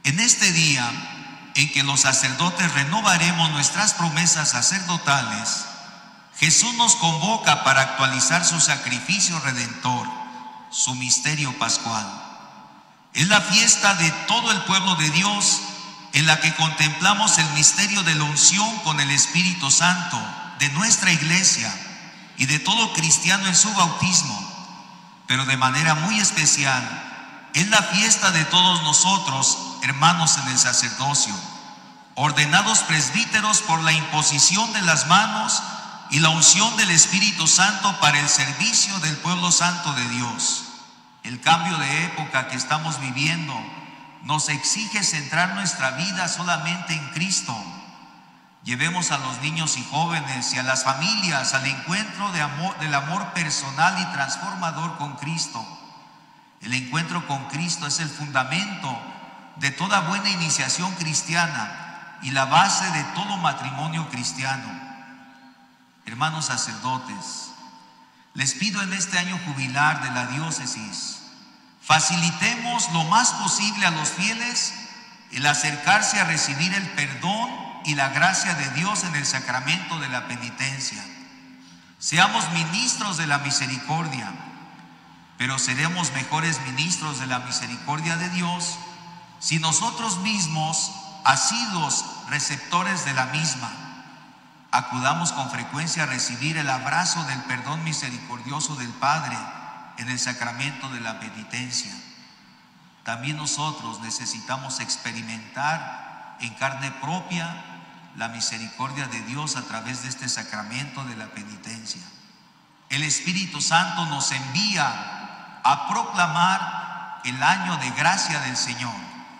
En este día en que los sacerdotes renovaremos nuestras promesas sacerdotales, Jesús nos convoca para actualizar su sacrificio redentor, su misterio pascual. Es la fiesta de todo el pueblo de Dios en la que contemplamos el misterio de la unción con el Espíritu Santo de nuestra iglesia y de todo cristiano en su bautismo, pero de manera muy especial es la fiesta de todos nosotros, hermanos en el sacerdocio, ordenados presbíteros por la imposición de las manos y la unción del Espíritu Santo para el servicio del pueblo santo de Dios. El cambio de época que estamos viviendo nos exige centrar nuestra vida solamente en Cristo. Llevemos a los niños y jóvenes y a las familias al encuentro del amor personal y transformador con Cristo. El encuentro con Cristo es el fundamento de toda buena iniciación cristiana y la base de todo matrimonio cristiano. Hermanos sacerdotes, les pido en este año jubilar de la diócesis, facilitemos lo más posible a los fieles el acercarse a recibir el perdón y la gracia de Dios en el sacramento de la penitencia. Seamos ministros de la misericordia, pero seremos mejores ministros de la misericordia de Dios si nosotros mismos, asiduos receptores de la misma, acudamos con frecuencia a recibir el abrazo del perdón misericordioso del Padre en el sacramento de la penitencia. También nosotros necesitamos experimentar en carne propia la misericordia de Dios a través de este sacramento de la penitencia. El Espíritu Santo nos envía a proclamar el año de gracia del Señor.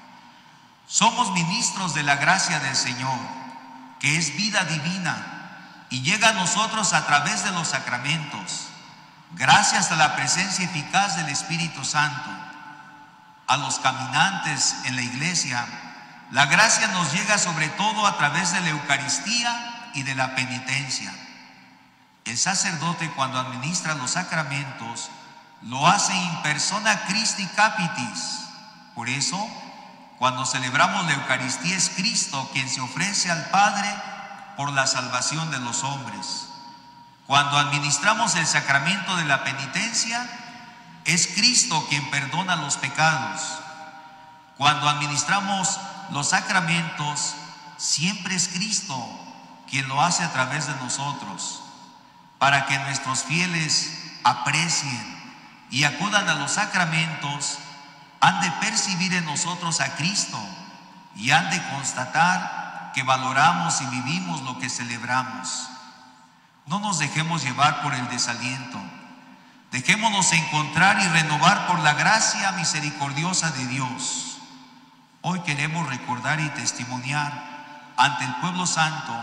Somos ministros de la gracia del Señor, que es vida divina y llega a nosotros a través de los sacramentos, gracias a la presencia eficaz del Espíritu Santo. A los caminantes en la iglesia, la gracia nos llega sobre todo a través de la Eucaristía y de la penitencia. El sacerdote, cuando administra los sacramentos, lo hace in persona Christi Capitis. Por eso, cuando celebramos la Eucaristía, es Cristo quien se ofrece al Padre por la salvación de los hombres. Cuando administramos el sacramento de la penitencia, es Cristo quien perdona los pecados. Cuando administramos los sacramentos, siempre es Cristo quien lo hace a través de nosotros, para que nuestros fieles aprecien y acudan a los sacramentos. Han de percibir en nosotros a Cristo y han de constatar que valoramos y vivimos lo que celebramos. No nos dejemos llevar por el desaliento. Dejémonos encontrar y renovar por la gracia misericordiosa de Dios. Hoy queremos recordar y testimoniar ante el pueblo santo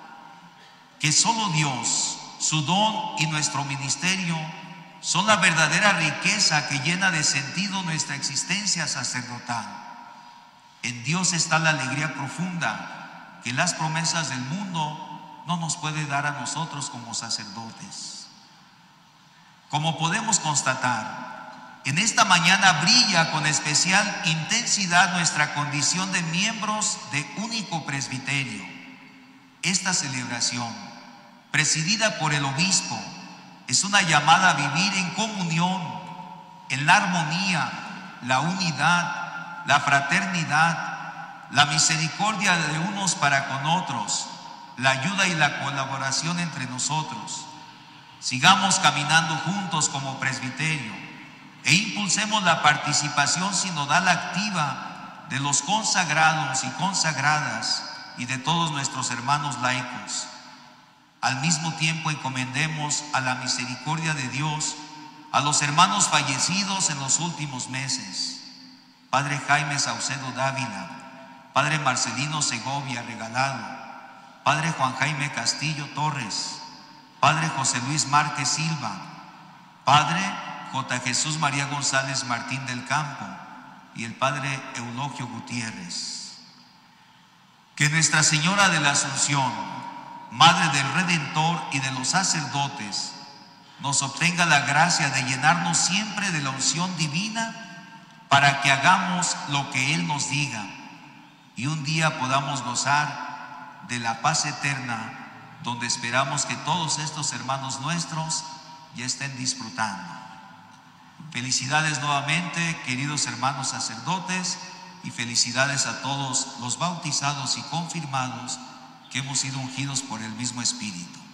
que solo Dios, su don y nuestro ministerio son la verdadera riqueza que llena de sentido nuestra existencia sacerdotal. En Dios está la alegría profunda que las promesas del mundo no nos puede dar a nosotros como sacerdotes. Como podemos constatar, en esta mañana brilla con especial intensidad nuestra condición de miembros de único presbiterio. Esta celebración, presidida por el obispo, es una llamada a vivir en comunión, en la armonía, la unidad, la fraternidad, la misericordia de unos para con otros, la ayuda y la colaboración entre nosotros. Sigamos caminando juntos como presbiterio e impulsemos la participación sinodal activa de los consagrados y consagradas y de todos nuestros hermanos laicos. Al mismo tiempo encomendemos a la misericordia de Dios a los hermanos fallecidos en los últimos meses: Padre Jaime Saucedo Dávila, Padre Marcelino Segovia Regalado, Padre Juan Jaime Castillo Torres, Padre José Luis Márquez Silva, Padre J. Jesús María González Martín del Campo y el Padre Eulogio Gutiérrez. Que Nuestra Señora de la Asunción, Madre del Redentor y de los sacerdotes, nos obtenga la gracia de llenarnos siempre de la unción divina para que hagamos lo que Él nos diga y un día podamos gozar de la paz eterna, donde esperamos que todos estos hermanos nuestros ya estén disfrutando. Felicidades nuevamente, queridos hermanos sacerdotes, y felicidades a todos los bautizados y confirmados que hemos sido ungidos por el mismo Espíritu.